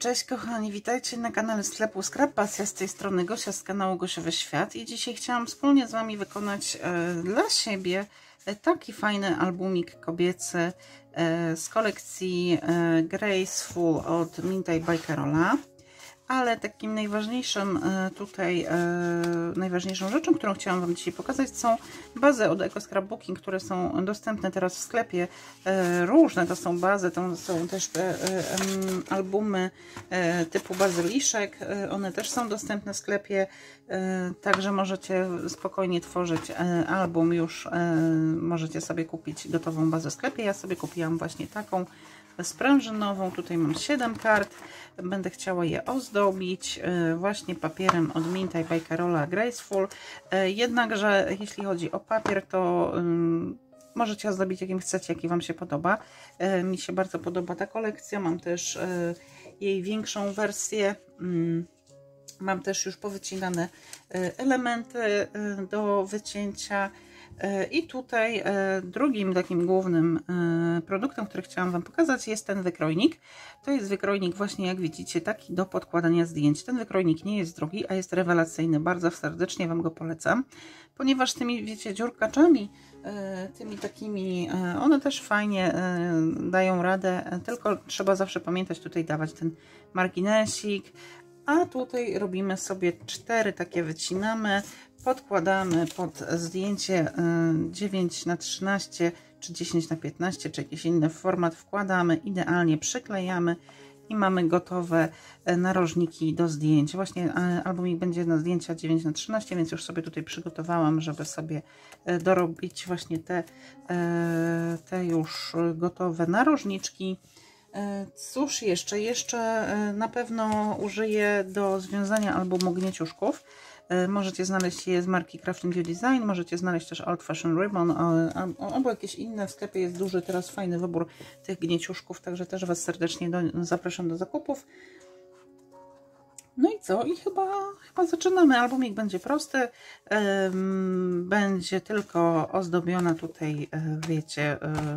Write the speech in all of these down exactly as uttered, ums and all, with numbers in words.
cześć kochani, witajcie na kanale sklepu Scrap Pasja, z tej strony Gosia z kanału Gosiowy Świat i dzisiaj chciałam wspólnie z Wami wykonać e, dla siebie e, taki fajny albumik kobiecy e, z kolekcji e, Graceful od Mintaj by Carola. Ale takim najważniejszym tutaj, najważniejszą rzeczą, którą chciałam Wam dzisiaj pokazać, są bazy od Eco Scrapbooking, które są dostępne teraz w sklepie. Różne to są bazy, to są też te albumy typu bazyliszek. One też są dostępne w sklepie, także możecie spokojnie tworzyć album. Już możecie sobie kupić gotową bazę w sklepie. Ja sobie kupiłam właśnie taką sprężynową. Tutaj mam siedem kart. Będę chciała je ozdobić właśnie papierem od Mintaj by Carola Graceful. Jednakże jeśli chodzi o papier, to um, możecie ozdobić jakim chcecie, jaki Wam się podoba. Mi się bardzo podoba ta kolekcja. Mam też jej większą wersję. Mam też już powycinane elementy do wycięcia. I tutaj drugim takim głównym produktem, który chciałam Wam pokazać, jest ten wykrojnik. To jest wykrojnik właśnie, jak widzicie, taki do podkładania zdjęć. Ten wykrojnik nie jest drogi, a jest rewelacyjny. Bardzo serdecznie Wam go polecam, ponieważ tymi, wiecie, dziurkaczami, tymi takimi, one też fajnie dają radę, tylko trzeba zawsze pamiętać tutaj dawać ten marginesik. A tutaj robimy sobie cztery takie, wycinamy, podkładamy pod zdjęcie dziewięć na trzynaście czy dziesięć na piętnaście, czy jakiś inny format, wkładamy, idealnie przyklejamy i mamy gotowe narożniki do zdjęć. Właśnie albumik będzie na zdjęcia dziewięć na trzynaście, więc już sobie tutaj przygotowałam, żeby sobie dorobić właśnie te, te już gotowe narożniczki. Cóż jeszcze? Jeszcze na pewno użyję do związania albumu gnieciuszków. Możecie znaleźć je z marki Crafting You Design, możecie znaleźć też Old Fashion Ribbon, albo jakieś inne. W sklepie jest duży teraz fajny wybór tych gnieciuszków, także też Was serdecznie do, zapraszam do zakupów. No i co? I chyba, chyba zaczynamy. Albumik będzie prosty, będzie tylko ozdobiona tutaj, wiecie,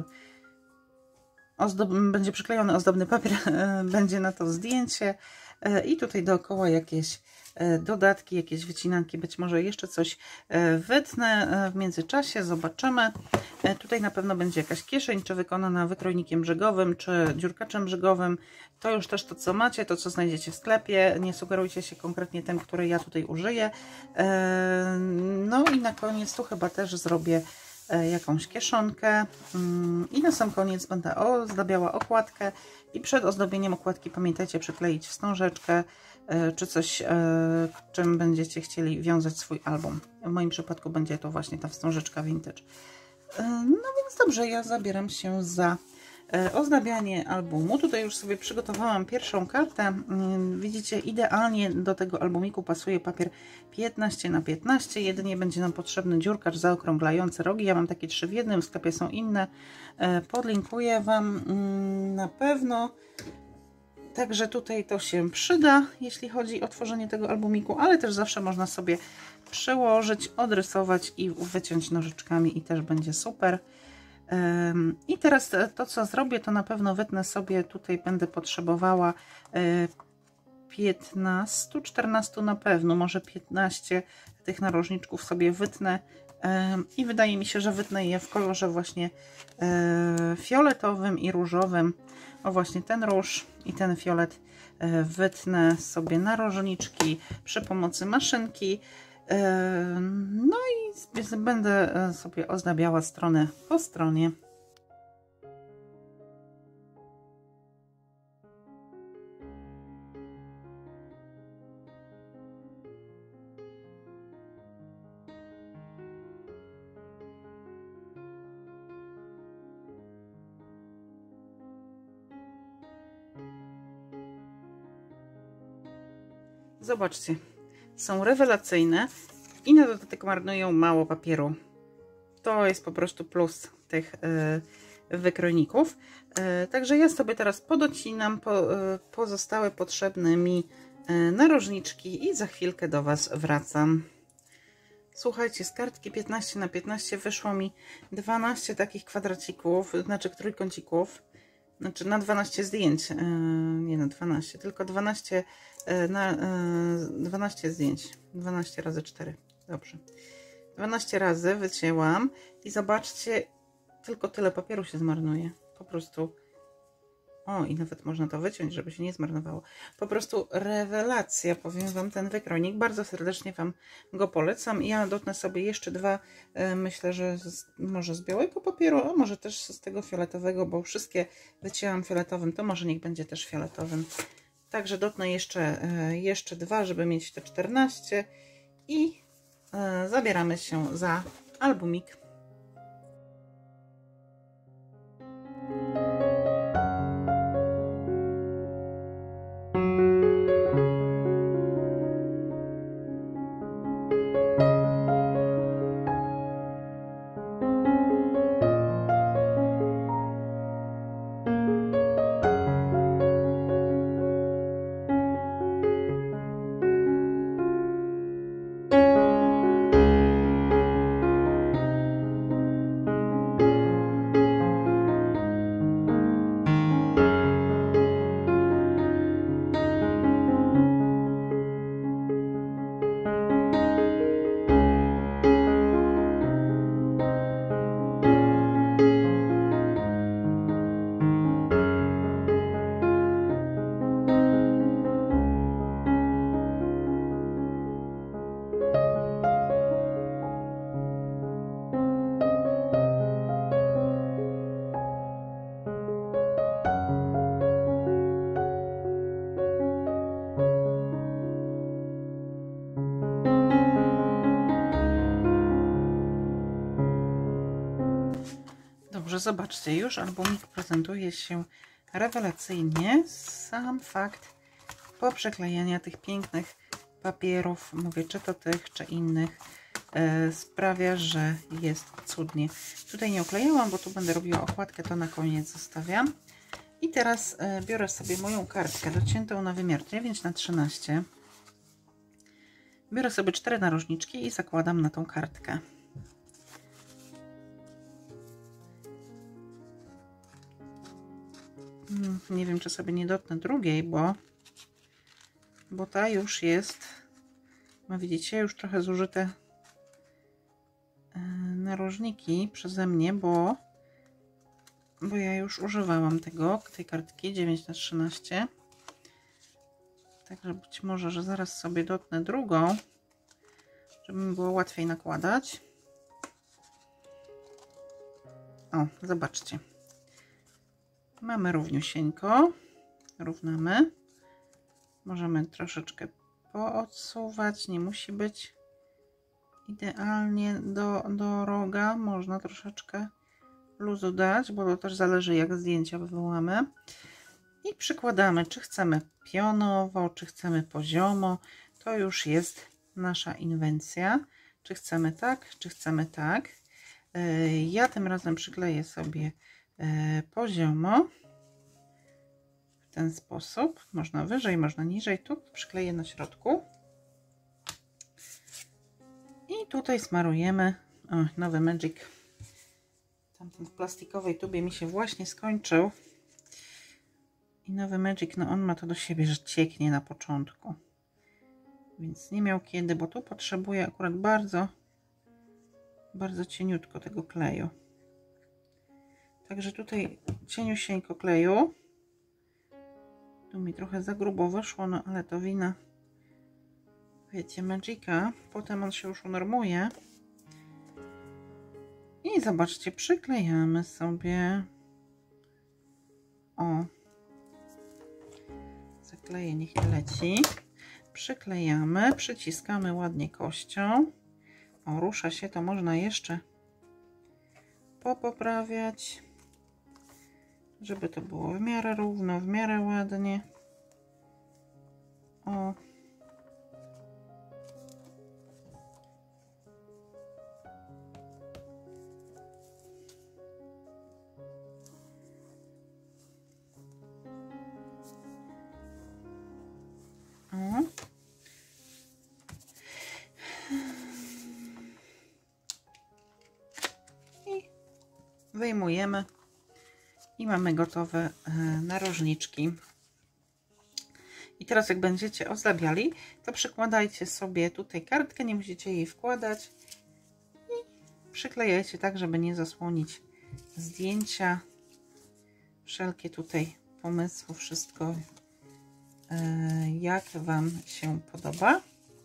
Ozdob, będzie przyklejony ozdobny papier, będzie na to zdjęcie i tutaj dookoła jakieś dodatki, jakieś wycinanki, być może jeszcze coś wytnę w międzyczasie, zobaczymy. Tutaj na pewno będzie jakaś kieszeń, czy wykonana wykrojnikiem brzegowym, czy dziurkaczem brzegowym. To już też to, co macie, to co znajdziecie w sklepie. Nie sugerujcie się konkretnie tym, który ja tutaj użyję. No i na koniec tu chyba też zrobię jakąś kieszonkę i na sam koniec będę ozdabiała okładkę i przed ozdobieniem okładki pamiętajcie przykleić wstążeczkę czy coś, czym będziecie chcieli wiązać swój album. W moim przypadku będzie to właśnie ta wstążeczka vintage. No więc dobrze, ja zabieram się za ozdabianie albumu. Tutaj już sobie przygotowałam pierwszą kartę. Widzicie, idealnie do tego albumiku pasuje papier piętnaście na piętnaście. Jedynie będzie nam potrzebny dziurkacz zaokrąglający rogi. Ja mam takie trzy w jednym, w sklepie są inne. Podlinkuję Wam na pewno. Także tutaj to się przyda, jeśli chodzi o tworzenie tego albumiku, ale też zawsze można sobie przełożyć, odrysować i wyciąć nożyczkami i też będzie super. I teraz to, co zrobię, to na pewno wytnę sobie, tutaj będę potrzebowała piętnaście, czternaście na pewno, może piętnaście tych narożniczków sobie wytnę i wydaje mi się, że wytnę je w kolorze właśnie fioletowym i różowym. O, właśnie ten róż i ten fiolet wytnę sobie narożniczki przy pomocy maszynki. No i będę sobie ozdabiała stronę po stronie. Zobaczcie, są rewelacyjne i na dodatek marnują mało papieru. To jest po prostu plus tych y, wykrojników. Y, także ja sobie teraz podocinam po, y, pozostałe potrzebne mi y, narożniczki i za chwilkę do Was wracam. Słuchajcie, z kartki piętnaście na piętnaście wyszło mi dwanaście takich kwadracików, znaczy trójkącików. znaczy na dwanaście zdjęć, yy, nie na dwanaście, tylko dwanaście, yy, na, yy, dwanaście zdjęć, dwanaście razy cztery, dobrze. dwanaście razy wycięłam i zobaczcie, tylko tyle papieru się zmarnuje, po prostu. O, i nawet można to wyciąć, żeby się nie zmarnowało. Po prostu rewelacja, powiem Wam, ten wykronik. Bardzo serdecznie Wam go polecam. Ja dotnę sobie jeszcze dwa, myślę, że z, może z białego papieru, a może też z tego fioletowego, bo wszystkie wycięłam fioletowym, to może niech będzie też fioletowym. Także dotnę jeszcze, jeszcze dwa, żeby mieć te czternaście i zabieramy się za albumik. Dobrze, zobaczcie, już albumik prezentuje się rewelacyjnie. Sam fakt poprzeklejania tych pięknych papierów, mówię, czy to tych, czy innych, e, sprawia, że jest cudnie. Tutaj nie oklejałam, bo tu będę robiła okładkę, to na koniec zostawiam. I teraz e, biorę sobie moją kartkę dociętą na wymiar dziewięć na trzynaście. Biorę sobie cztery narożniczki i zakładam na tą kartkę. Nie wiem, czy sobie nie dotnę drugiej, bo, bo ta już jest, no widzicie, już trochę zużyte narożniki przeze mnie, bo, bo ja już używałam tego, tej kartki dziewięć na trzynaście. Także być może, że zaraz sobie dotnę drugą, żeby mi było łatwiej nakładać. O, zobaczcie. Mamy równiusieńko, równamy. Możemy troszeczkę poodsuwać, nie musi być idealnie do, do roga. Można troszeczkę luzu dać, bo to też zależy, jak zdjęcia wywołamy. I przykładamy, czy chcemy pionowo, czy chcemy poziomo. To już jest nasza inwencja. Czy chcemy tak, czy chcemy tak. Ja tym razem przykleję sobie poziomo w ten sposób, można wyżej, można niżej, tu przykleję na środku i tutaj smarujemy. O, nowy Magic, tamten w plastikowej tubie mi się właśnie skończył i nowy Magic, no on ma to do siebie, że cieknie na początku, więc nie miał kiedy, bo tu potrzebuję akurat bardzo bardzo cieniutko tego kleju. Także tutaj cieniusieńko kleju. Tu mi trochę za grubo wyszło, no ale to wina, wiecie, Magica. Potem on się już unormuje. I zobaczcie, przyklejamy sobie. O. Zakleję, niech leci. Przyklejamy, przyciskamy ładnie kością. O, rusza się, to można jeszcze popoprawiać, żeby to było w miarę równo, w miarę ładnie. O. O. I wyjmujemy I mamy gotowe narożniczki. I teraz jak będziecie ozdabiali, to przykładajcie sobie tutaj kartkę, nie musicie jej wkładać. I przyklejajcie tak, żeby nie zasłonić zdjęcia. Wszelkie tutaj pomysły, wszystko jak Wam się podoba.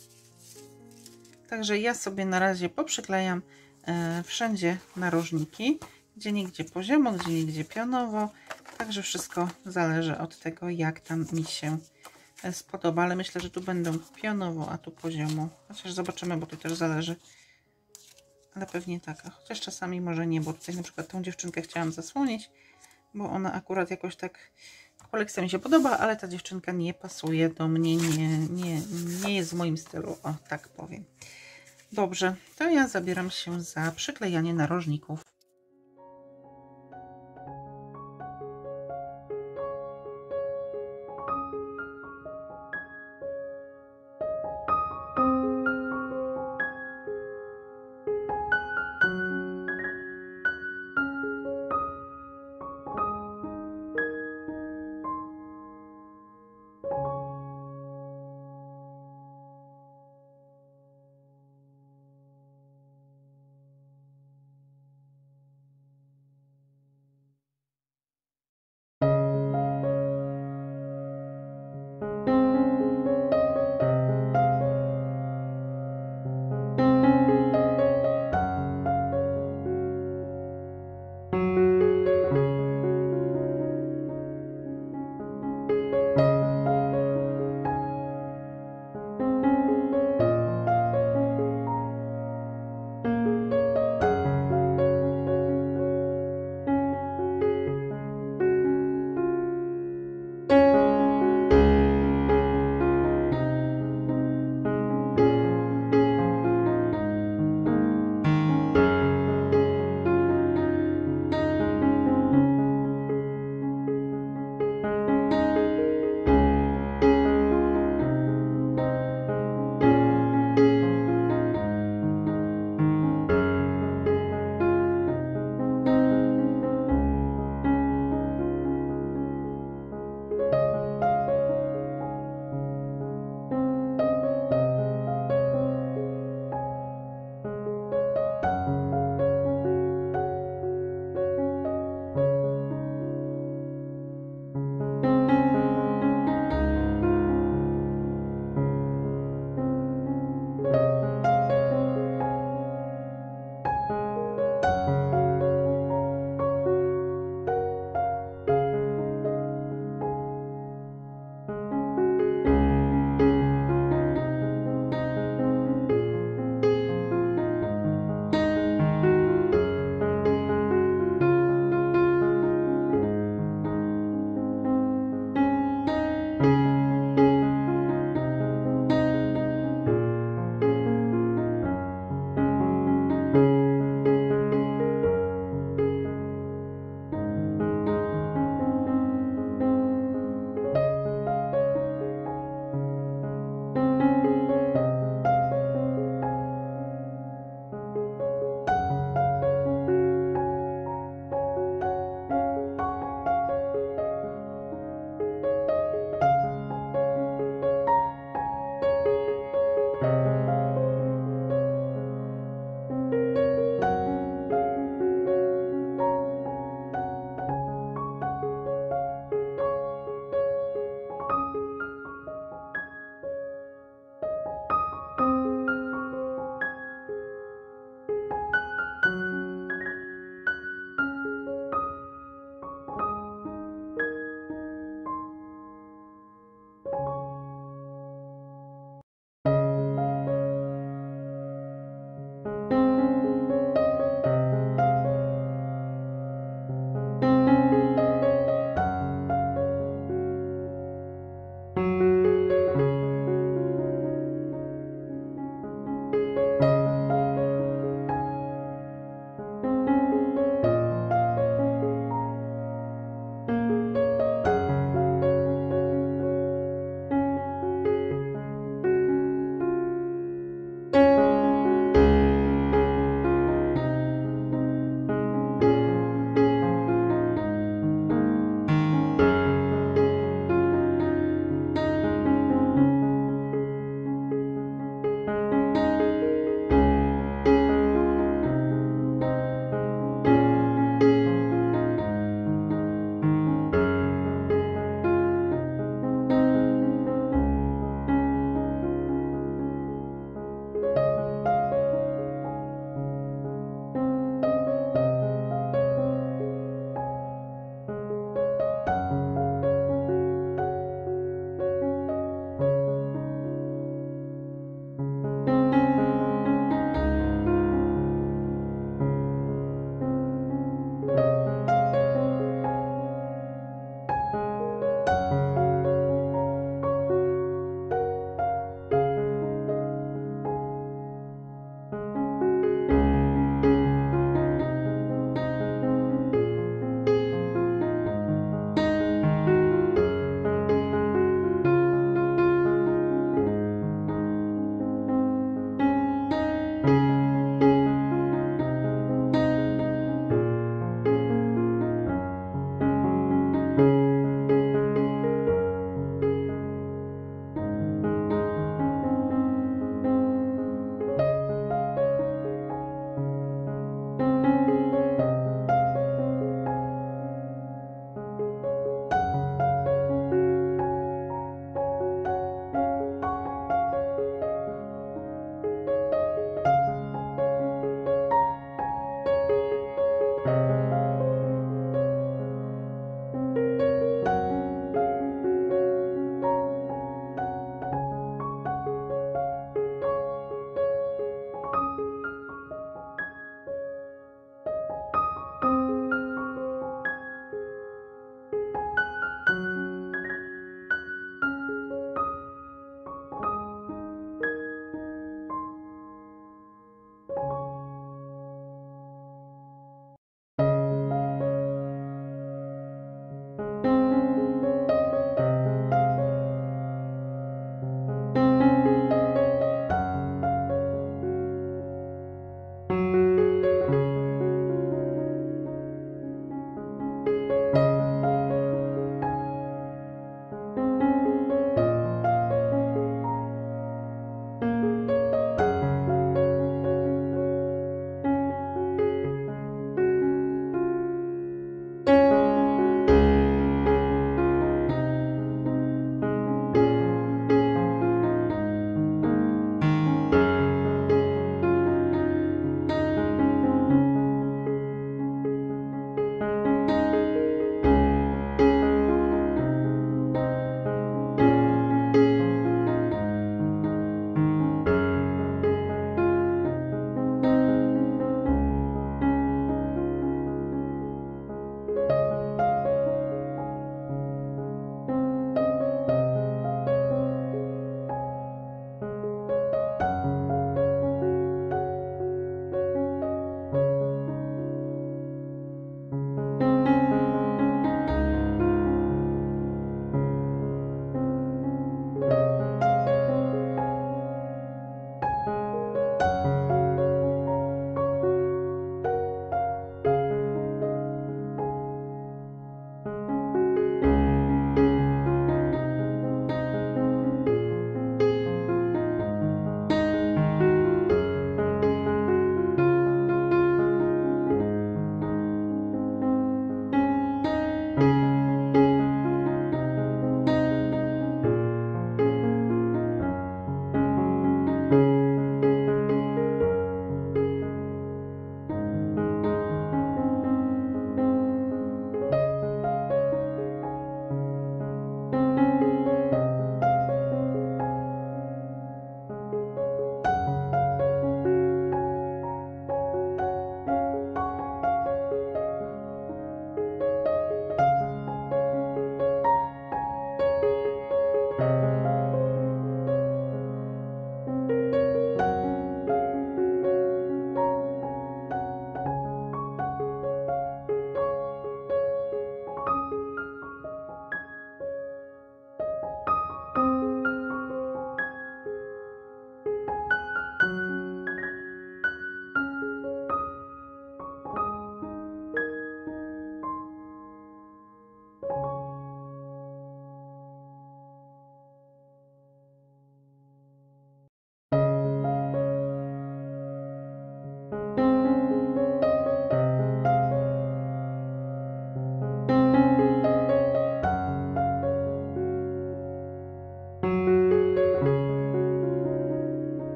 Także ja sobie na razie poprzyklejam wszędzie narożniki, gdzie nigdzie poziomo, gdzie nigdzie pionowo. Także wszystko zależy od tego, jak tam mi się spodoba, ale myślę, że tu będą pionowo, a tu poziomo. Chociaż zobaczymy, bo to też zależy. Ale pewnie tak, a chociaż czasami może nie, bo tutaj na przykład tą dziewczynkę chciałam zasłonić, bo ona akurat jakoś tak, kolekcja mi się podoba, ale ta dziewczynka nie pasuje do mnie, nie, nie, nie jest w moim stylu, o tak powiem. Dobrze, to ja zabieram się za przyklejanie narożników.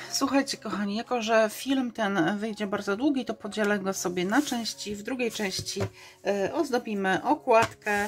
słuchajcie kochani, jako że film ten wyjdzie bardzo długi, to podzielę go sobie na części. W drugiej części e, ozdobimy okładkę,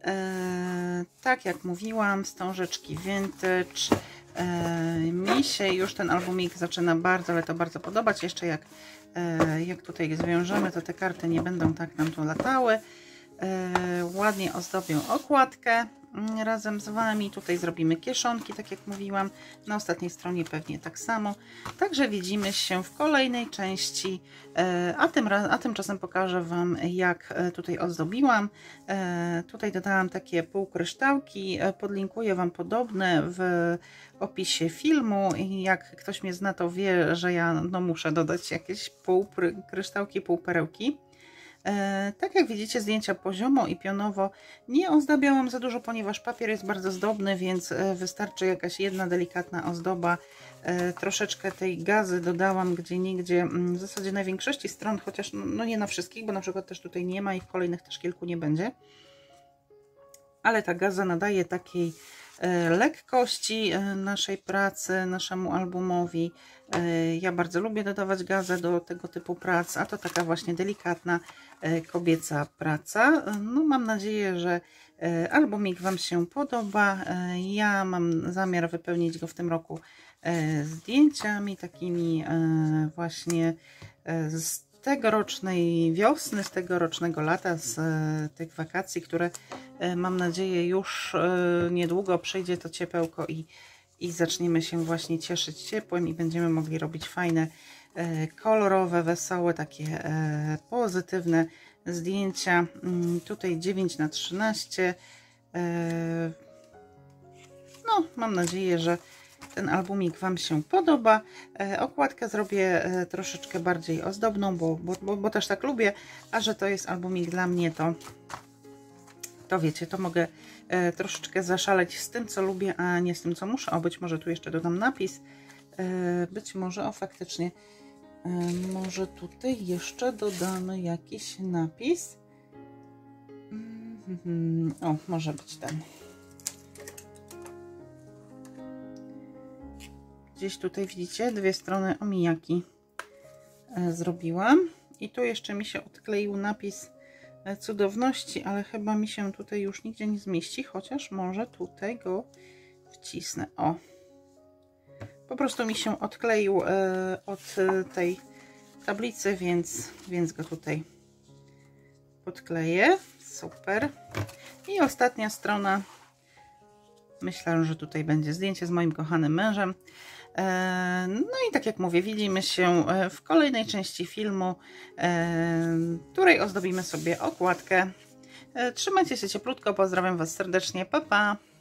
e, tak jak mówiłam, wstążeczki vintage. E, mi się już ten albumik zaczyna bardzo, ale to bardzo podobać. Jeszcze jak, e, jak tutaj zwiążemy, to te karty nie będą tak nam tu latały. E, ładnie ozdobię okładkę razem z Wami. Tutaj zrobimy kieszonki, tak jak mówiłam. Na ostatniej stronie pewnie tak samo. Także widzimy się w kolejnej części, a, tym, a tymczasem pokażę Wam, jak tutaj ozdobiłam. Tutaj dodałam takie półkryształki. Podlinkuję Wam podobne w opisie filmu. I jak ktoś mnie zna, to wie, że ja no, muszę dodać jakieś półkryształki, półperełki. E, tak jak widzicie, zdjęcia poziomo i pionowo nie ozdabiałam za dużo, ponieważ papier jest bardzo zdobny, więc e, wystarczy jakaś jedna delikatna ozdoba. E, troszeczkę tej gazy dodałam gdzie nigdzie, w zasadzie na większości stron, chociaż no, no nie na wszystkich, bo na przykład też tutaj nie ma i w kolejnych też kilku nie będzie. Ale ta gaza nadaje takiej e, lekkości e, naszej pracy, naszemu albumowi. E, ja bardzo lubię dodawać gazę do tego typu prac, a to taka właśnie delikatna, e, kobieca praca. No, mam nadzieję, że e, albumik Wam się podoba. E, ja mam zamiar wypełnić go w tym roku e, zdjęciami takimi e, właśnie e, z tegorocznej wiosny, z tegorocznego lata, z e, tych wakacji, które e, mam nadzieję już e, niedługo przyjdzie to ciepełko i, i zaczniemy się właśnie cieszyć ciepłem i będziemy mogli robić fajne, e, kolorowe, wesołe, takie e, pozytywne zdjęcia. Mm, tutaj dziewięć na trzynaście. E, no, mam nadzieję, że ten albumik Wam się podoba. E, okładkę zrobię e, troszeczkę bardziej ozdobną, bo, bo, bo, bo też tak lubię, a że to jest albumik dla mnie, to, to wiecie, to mogę e, troszeczkę zaszaleć z tym, co lubię, a nie z tym, co muszę. O, być może tu jeszcze dodam napis. E, być może, o faktycznie, e, może tutaj jeszcze dodamy jakiś napis. Mm, o, może być ten. Gdzieś tutaj widzicie, dwie strony omijaki e, zrobiłam. I tu jeszcze mi się odkleił napis e, cudowności, ale chyba mi się tutaj już nigdzie nie zmieści, chociaż może tutaj go wcisnę. O! Po prostu mi się odkleił e, od e, tej tablicy, więc, więc go tutaj podkleję. Super. I ostatnia strona. Myślę, że tutaj będzie zdjęcie z moim kochanym mężem. No i tak jak mówię, widzimy się w kolejnej części filmu, w której ozdobimy sobie okładkę. Trzymajcie się cieplutko, pozdrawiam Was serdecznie, pa pa!